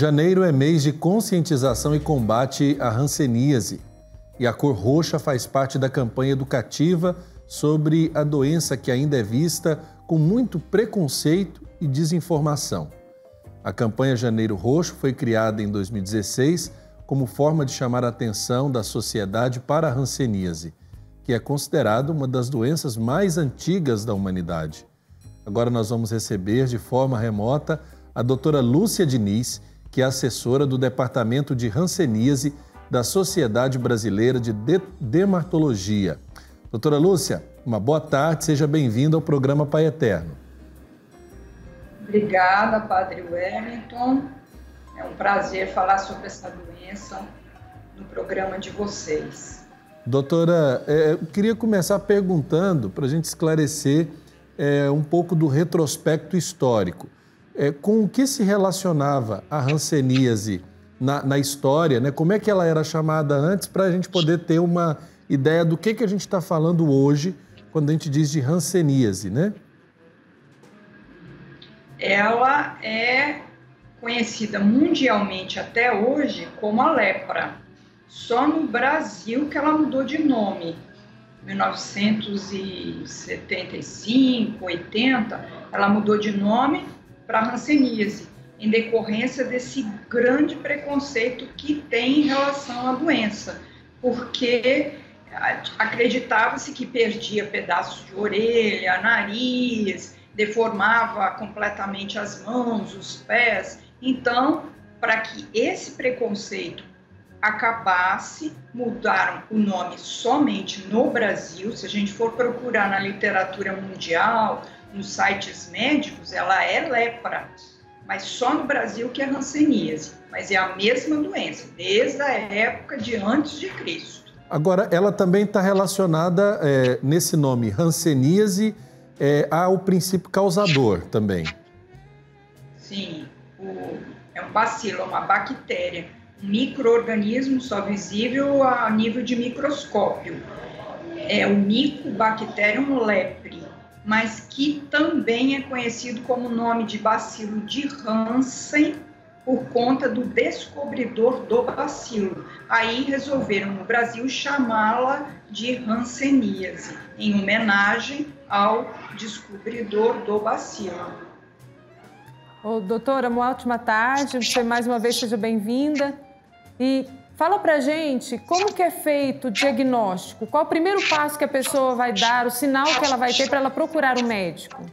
Janeiro é mês de conscientização e combate à hanseníase. E a cor roxa faz parte da campanha educativa sobre a doença que ainda é vista com muito preconceito e desinformação. A campanha Janeiro Roxo foi criada em 2016 como forma de chamar a atenção da sociedade para a hanseníase, que é considerada uma das doenças mais antigas da humanidade. Agora nós vamos receber de forma remota a doutora Lúcia Diniz, que é assessora do Departamento de Hanseníase da Sociedade Brasileira de Dermatologia. Doutora Lúcia, uma boa tarde, seja bem-vinda ao programa Pai Eterno. Obrigada, Padre Wellington. É um prazer falar sobre essa doença no programa de vocês. Doutora, eu queria começar perguntando, para a gente esclarecer um pouco do retrospecto histórico. Com o que se relacionava a hanseníase na história, né? Como é que ela era chamada antes, para a gente poder ter uma ideia do que a gente está falando hoje quando a gente diz de hanseníase, né? Ela é conhecida mundialmente até hoje como a lepra. Só no Brasil que ela mudou de nome. 1975, 80, ela mudou de nome para hanseníase, em decorrência desse grande preconceito que tem em relação à doença, porque acreditava-se que perdia pedaços de orelha, nariz, deformava completamente as mãos, os pés. Então, para que esse preconceito acabasse, mudaram o nome somente no Brasil. Se a gente for procurar na literatura mundial, nos sites médicos, ela é lepra, mas só no Brasil que é hanseníase. Mas é a mesma doença, desde a época de antes de Cristo. Agora, ela também está relacionada, nesse nome, hanseníase, ao princípio causador também. Sim, é um bacilo, é uma bactéria, um micro-organismo só visível a nível de microscópio. É o Mycobacterium lepre, mas que também é conhecido como nome de bacilo de Hansen por conta do descobridor do bacilo. Aí resolveram no Brasil chamá-la de hanseníase, em homenagem ao descobridor do bacilo. Doutora, uma ótima tarde, você mais uma vez seja bem-vinda. E fala pra gente como que é feito o diagnóstico, qual o primeiro passo que a pessoa vai dar, o sinal que ela vai ter para ela procurar um médico?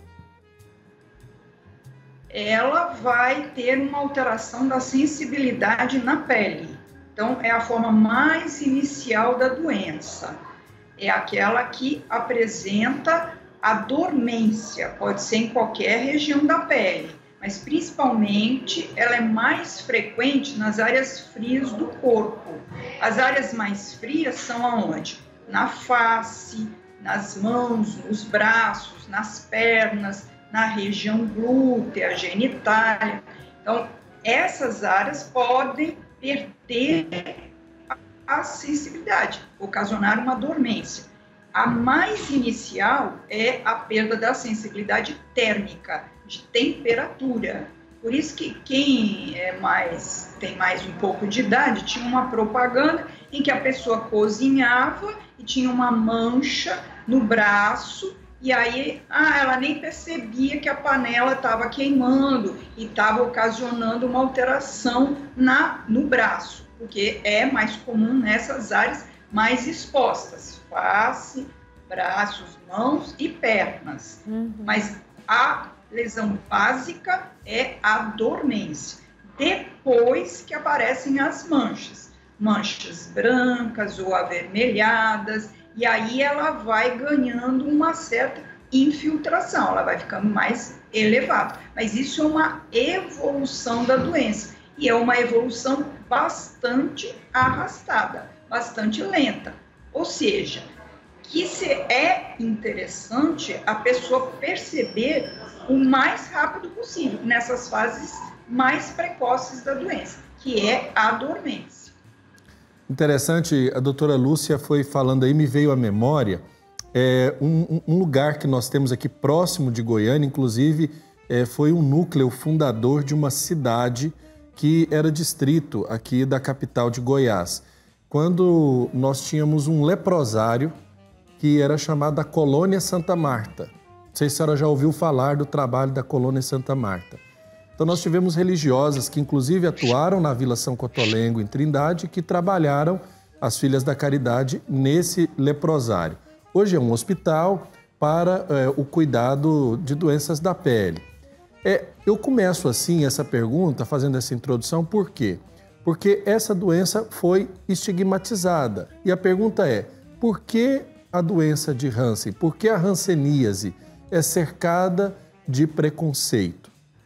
Ela vai ter uma alteração da sensibilidade na pele. Então, é a forma mais inicial da doença. É aquela que apresenta a dormência, pode ser em qualquer região da pele, mas principalmente ela é mais frequente nas áreas frias do corpo. As áreas mais frias são aonde? Na face, nas mãos, nos braços, nas pernas, na região glútea, genitália. Então, essas áreas podem perder a sensibilidade, ocasionar uma dormência. A mais inicial é a perda da sensibilidade térmica, de temperatura. Por isso que quem tem mais um pouco de idade, tinha uma propaganda em que a pessoa cozinhava e tinha uma mancha no braço, e aí ela nem percebia que a panela estava queimando e estava ocasionando uma alteração no braço, porque é mais comum nessas áreas mais expostas, face, braços, mãos e pernas. Mas a lesão básica é a dormência. Depois que aparecem as manchas brancas ou avermelhadas, e aí ela vai ganhando uma certa infiltração, ela vai ficando mais elevada. Mas isso é uma evolução da doença, e é uma evolução bastante arrastada, bastante lenta. Ou seja, que é interessante a pessoa perceber o mais rápido possível, nessas fases mais precoces da doença, que é a dormência. Interessante, a doutora Lúcia foi falando aí, me veio à memória, um lugar que nós temos aqui próximo de Goiânia, inclusive foi um núcleo fundador de uma cidade que era distrito aqui da capital de Goiás, quando nós tínhamos um leprosário que era chamado da Colônia Santa Marta. Não sei se a senhora já ouviu falar do trabalho da Colônia Santa Marta. Então nós tivemos religiosas que inclusive atuaram na Vila São Cotolengo, em Trindade, que trabalharam as Filhas da Caridade nesse leprosário. Hoje é um hospital para o cuidado de doenças da pele. Eu começo assim essa pergunta, fazendo essa introdução, por quê? Porque essa doença foi estigmatizada. E a pergunta é, por que a doença de Hansen, por que a hanseníase é cercada de preconceito?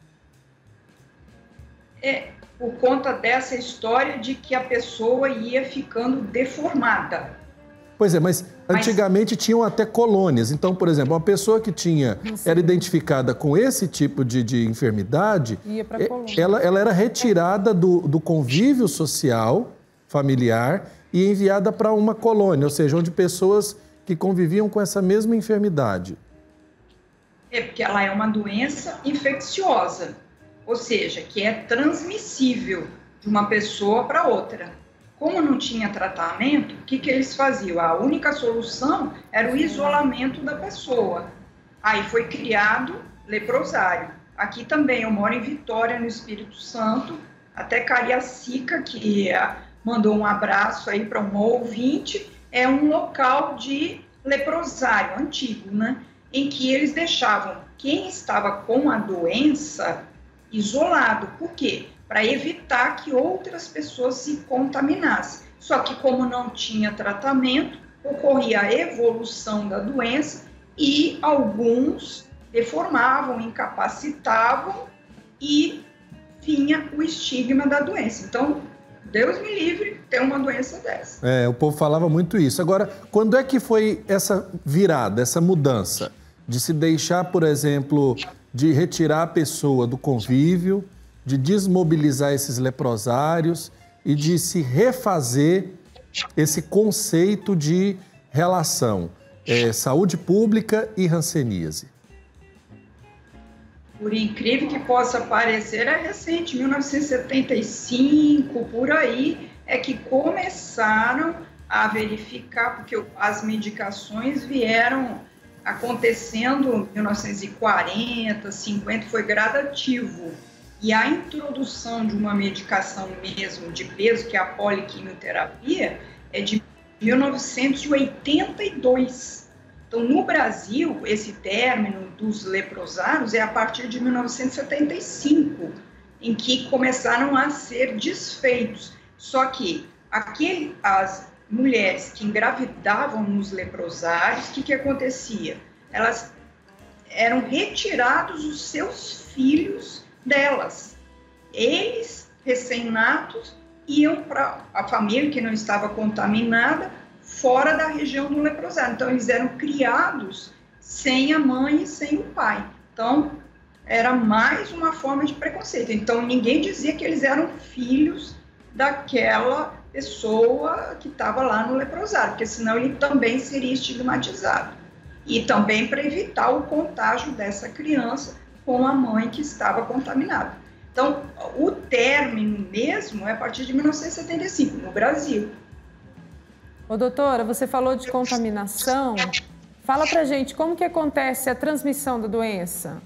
Por conta dessa história de que a pessoa ia ficando deformada. Pois é, mas antigamente tinham até colônias. Então, por exemplo, uma pessoa que era identificada com esse tipo de enfermidade, ela era retirada do convívio social, familiar, e enviada para uma colônia, ou seja, onde pessoas que conviviam com essa mesma enfermidade. Porque ela é uma doença infecciosa, ou seja, que é transmissível de uma pessoa para outra. Como não tinha tratamento, o que eles faziam? A única solução era o isolamento da pessoa. Aí foi criado leprosário. Aqui também, eu moro em Vitória, no Espírito Santo, até Cariacica, que mandou um abraço aí para um ouvinte, é um local de leprosário antigo, né? Em que eles deixavam quem estava com a doença isolado. Por quê? Para evitar que outras pessoas se contaminassem. Só que como não tinha tratamento, ocorria a evolução da doença e alguns deformavam, incapacitavam e vinha o estigma da doença. Então, Deus me livre ter uma doença dessa. O povo falava muito isso. Agora, quando é que foi essa virada, essa mudança? De se deixar, por exemplo, de retirar a pessoa do convívio, de desmobilizar esses leprosários e de se refazer esse conceito de relação saúde pública e hanseníase. Por incrível que possa parecer, é recente, 1975, por aí, é que começaram a verificar, porque as medicações vieram acontecendo em 1940, 50, foi gradativo. E a introdução de uma medicação mesmo de peso, que é a poliquimioterapia, é de 1982. Então, no Brasil, esse término dos leprosários é a partir de 1975, em que começaram a ser desfeitos. Só que as mulheres que engravidavam nos leprosários, o que acontecia? Elas eram retirados os seus filhos delas. Eles, recém-natos, iam para a família que não estava contaminada, fora da região do leprosário. Então, eles eram criados sem a mãe e sem o pai. Então, era mais uma forma de preconceito. Então, ninguém dizia que eles eram filhos daquela pessoa que estava lá no leprosário, porque senão ele também seria estigmatizado. E também para evitar o contágio dessa criança com a mãe que estava contaminada. Então, o término mesmo é a partir de 1975, no Brasil. Ô, doutora, você falou de contaminação. Fala pra gente como que acontece a transmissão da doença.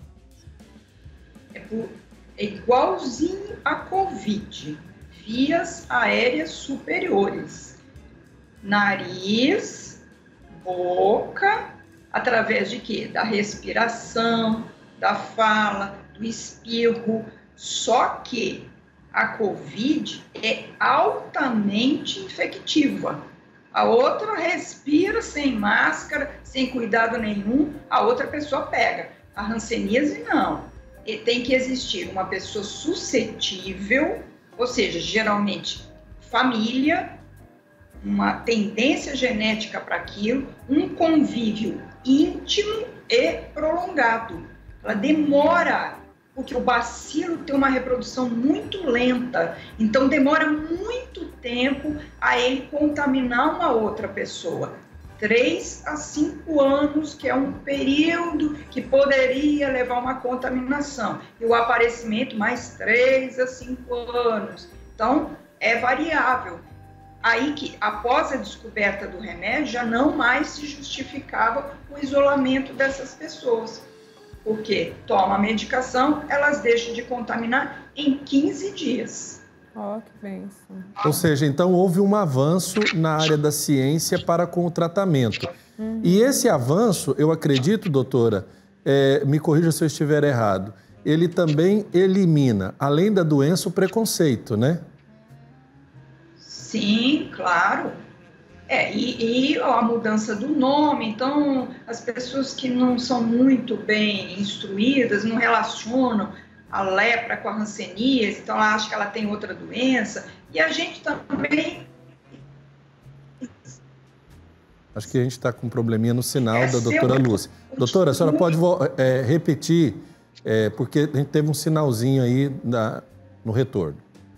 É igualzinho a Covid, vias aéreas superiores. Nariz, boca, através de quê? Da respiração, da fala, do espirro. Só que a Covid é altamente infectiva. A outra respira sem máscara, sem cuidado nenhum, a outra pessoa pega. A hanseníase não. E tem que existir uma pessoa suscetível, ou seja, geralmente família, uma tendência genética para aquilo, um convívio íntimo e prolongado. Ela demora, porque o bacilo tem uma reprodução muito lenta, então demora muito tempo a ele contaminar uma outra pessoa. 3 a 5 anos, que é um período que poderia levar a uma contaminação. E o aparecimento, mais 3 a 5 anos. Então, é variável. Aí que, após a descoberta do remédio, já não mais se justificava o isolamento dessas pessoas. Porque toma a medicação, elas deixam de contaminar em 15 dias. Oh, que bênção. Ou seja, então houve um avanço na área da ciência para com o tratamento. E esse avanço, eu acredito, doutora, me corrija se eu estiver errado, ele também elimina, além da doença, o preconceito, né? Sim, claro. E a mudança do nome, então as pessoas que não são muito bem instruídas, não relacionam a lepra com a hanseníase, então ela acha que ela tem outra doença, e a gente também... Acho que a gente está com um probleminha no sinal da doutora Lúcia. Doutora, a senhora pode repetir, porque a gente teve um sinalzinho aí no retorno.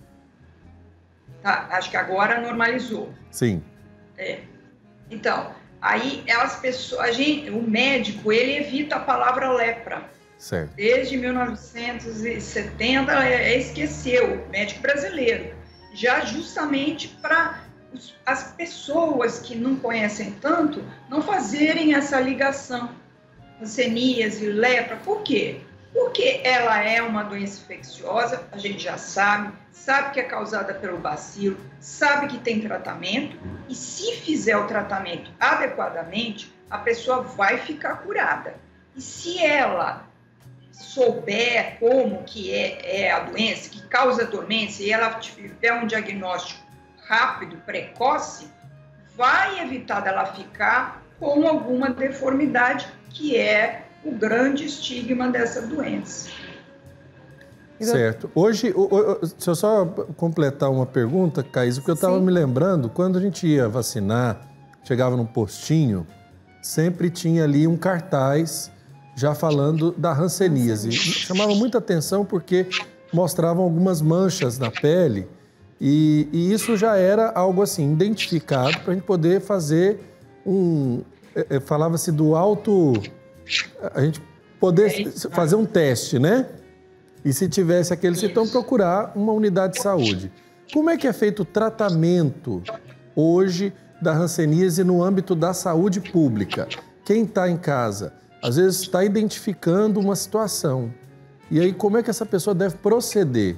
Tá, acho que agora normalizou. Sim. Então, aí as pessoas, o médico, ele evita a palavra lepra. Certo. Desde 1970, esqueceu, médico brasileiro, já justamente para as pessoas que não conhecem tanto não fazerem essa ligação, hanseníase, lepra. Por quê? Porque ela é uma doença infecciosa, a gente já sabe que é causada pelo bacilo, sabe que tem tratamento, e se fizer o tratamento adequadamente, a pessoa vai ficar curada. E se ela souber como que é a doença, que causa dormência, e ela tiver um diagnóstico rápido, precoce, vai evitar dela ficar com alguma deformidade, que é o grande estigma dessa doença. Certo. Hoje, deixa eu só completar uma pergunta, Caís, porque eu estava me lembrando, quando a gente ia vacinar, chegava num postinho, sempre tinha ali um cartaz já falando da hanseníase. Chamava muita atenção porque mostravam algumas manchas na pele e isso já era algo assim, identificado para a gente poder fazer falava-se do a gente poder fazer um teste, né? E se tivesse aquele sintoma, procurar uma unidade de saúde. Como é que é feito o tratamento hoje da hanseníase no âmbito da saúde pública? Quem está em casa, às vezes está identificando uma situação. E aí, como é que essa pessoa deve proceder?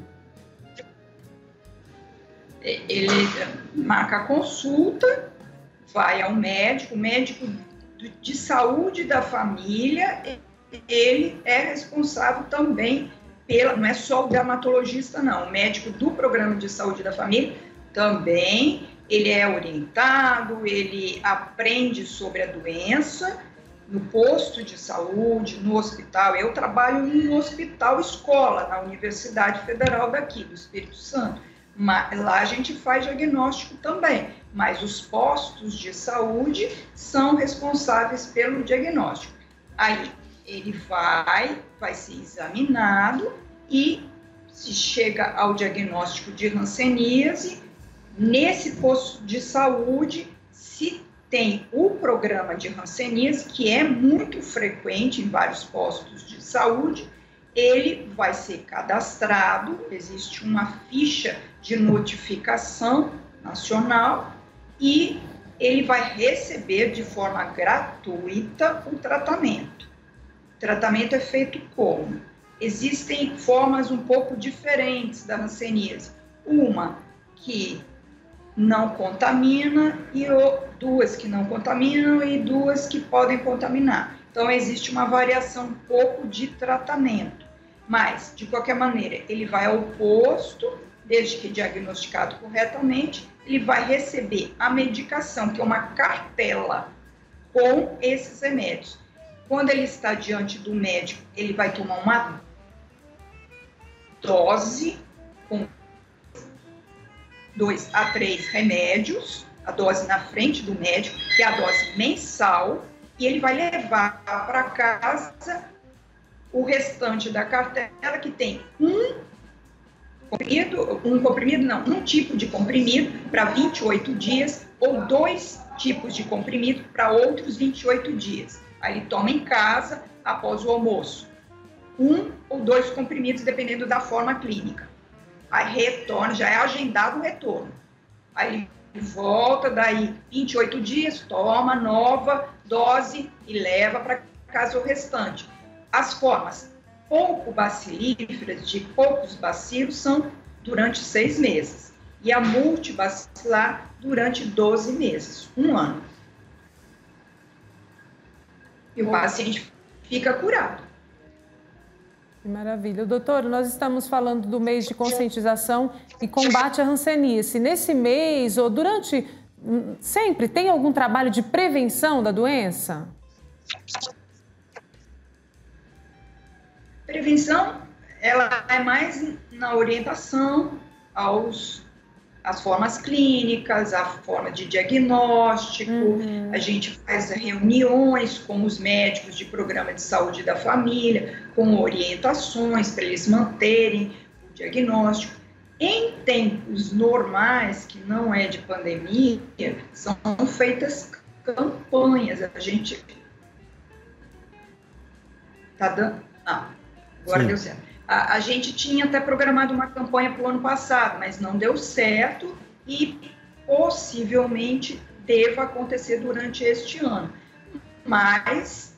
Ele marca a consulta, vai ao médico, o médico de saúde da família, ele é responsável também não é só o dermatologista, não, o médico do programa de saúde da família também, ele é orientado, ele aprende sobre a doença no posto de saúde, no hospital. Eu trabalho no hospital escola, na Universidade Federal daqui, do Espírito Santo. Mas lá a gente faz diagnóstico também, mas os postos de saúde são responsáveis pelo diagnóstico. Aí ele vai ser examinado e se chega ao diagnóstico de hanseníase, nesse posto de saúde, se tem o programa de hanseníase, que é muito frequente em vários postos de saúde, ele vai ser cadastrado, existe uma ficha de notificação nacional e ele vai receber de forma gratuita o tratamento. O tratamento é feito como? Existem formas um pouco diferentes da hanseníase. Uma que não contamina e duas que não contaminam e duas que podem contaminar. Então, existe uma variação um pouco de tratamento. Mas, de qualquer maneira, ele vai ao posto, desde que diagnosticado corretamente, ele vai receber a medicação, que é uma cartela com esses remédios. Quando ele está diante do médico, ele vai tomar uma dose com 2 a 3 remédios, a dose na frente do médico, que é a dose mensal, e ele vai levar para casa o restante da cartela, que tem um tipo de comprimido para 28 dias ou 2 tipos de comprimido para outros 28 dias. Aí ele toma em casa após o almoço. 1 ou 2 comprimidos, dependendo da forma clínica. Aí retorna, já é agendado o retorno. Aí ele volta, daí 28 dias, toma nova dose e leva para casa o restante. As formas pouco bacilíferas, de poucos bacilos, são durante 6 meses. E a multibacilar durante 12 meses, 1 ano. E o paciente fica curado. Que maravilha. Doutor, nós estamos falando do mês de conscientização e combate à hanseníase. Nesse mês, ou durante, sempre, tem algum trabalho de prevenção da doença? Prevenção, ela é mais na orientação às formas clínicas, a forma de diagnóstico. A gente faz reuniões com os médicos de programa de saúde da família, com orientações para eles manterem o diagnóstico. Em tempos normais, que não é de pandemia, são feitas campanhas. A gente está dando... agora deu certo. A gente tinha até programado uma campanha para o ano passado, mas não deu certo e possivelmente deva acontecer durante este ano. Mas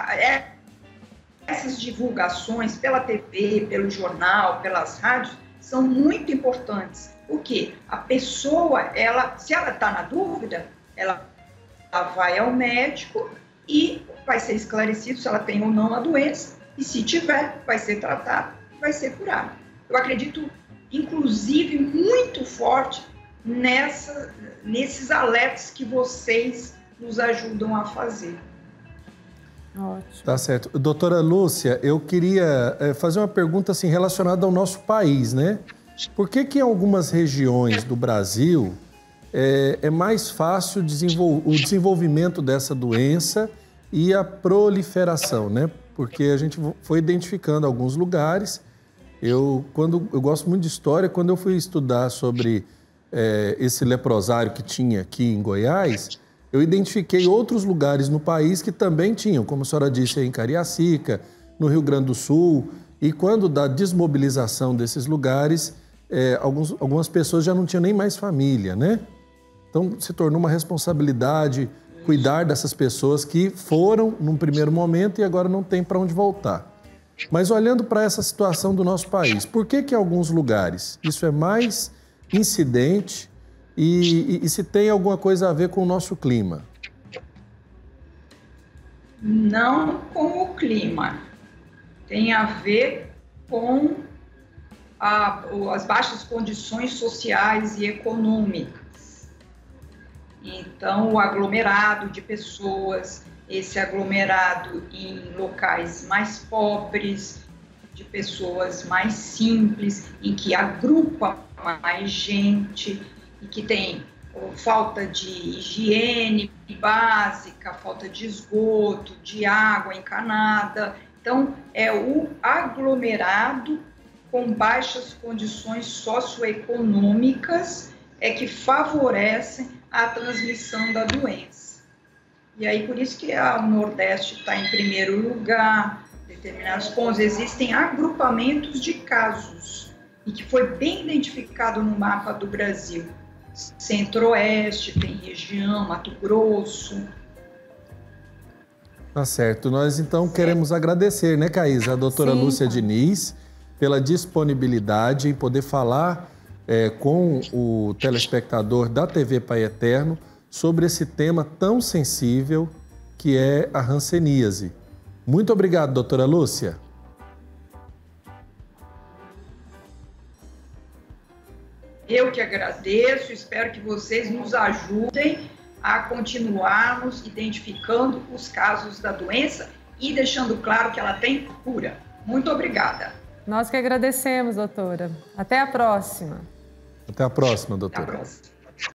essas divulgações pela TV, pelo jornal, pelas rádios, são muito importantes. Porque a pessoa, se ela está na dúvida, ela vai ao médico e vai ser esclarecido se ela tem ou não a doença. E se tiver, vai ser tratado, vai ser curado. Eu acredito, inclusive, muito forte nesses alertas que vocês nos ajudam a fazer. Ótimo. Tá certo. Doutora Lúcia, eu queria fazer uma pergunta assim, relacionada ao nosso país, né? Por que em algumas regiões do Brasil é mais fácil o desenvolvimento dessa doença e a proliferação, né? Porque a gente foi identificando alguns lugares. Eu gosto muito de história. Quando eu fui estudar sobre esse leprosário que tinha aqui em Goiás, eu identifiquei outros lugares no país que também tinham, como a senhora disse, em Cariacica, no Rio Grande do Sul. E quando da desmobilização desses lugares, algumas pessoas já não tinham nem mais família, né? Então se tornou uma responsabilidade cuidar dessas pessoas que foram num primeiro momento e agora não tem para onde voltar. Mas olhando para essa situação do nosso país, por que em alguns lugares isso é mais incidente e se tem alguma coisa a ver com o nosso clima? Não com o clima. Tem a ver com as baixas condições sociais e econômicas. Então, o aglomerado de pessoas, esse aglomerado em locais mais pobres, de pessoas mais simples, em que agrupa mais gente e que tem falta de higiene básica, falta de esgoto, de água encanada. Então, é o aglomerado com baixas condições socioeconômicas que favorecem a transmissão da doença. E aí, por isso que o Nordeste está em primeiro lugar, determinados pontos. Existem agrupamentos de casos, e que foi bem identificado no mapa do Brasil. Centro-Oeste, tem região, Mato Grosso. Tá certo. Nós, então, queremos agradecer, né, Caísa, a doutora Lúcia Diniz, pela disponibilidade em poder falar com o telespectador da TV Pai Eterno sobre esse tema tão sensível que é a hanseníase. Muito obrigado, doutora Lúcia. Eu que agradeço, espero que vocês nos ajudem a continuarmos identificando os casos da doença e deixando claro que ela tem cura. Muito obrigada. Nós que agradecemos, doutora. Até a próxima. Até a próxima, doutora. Até a próxima.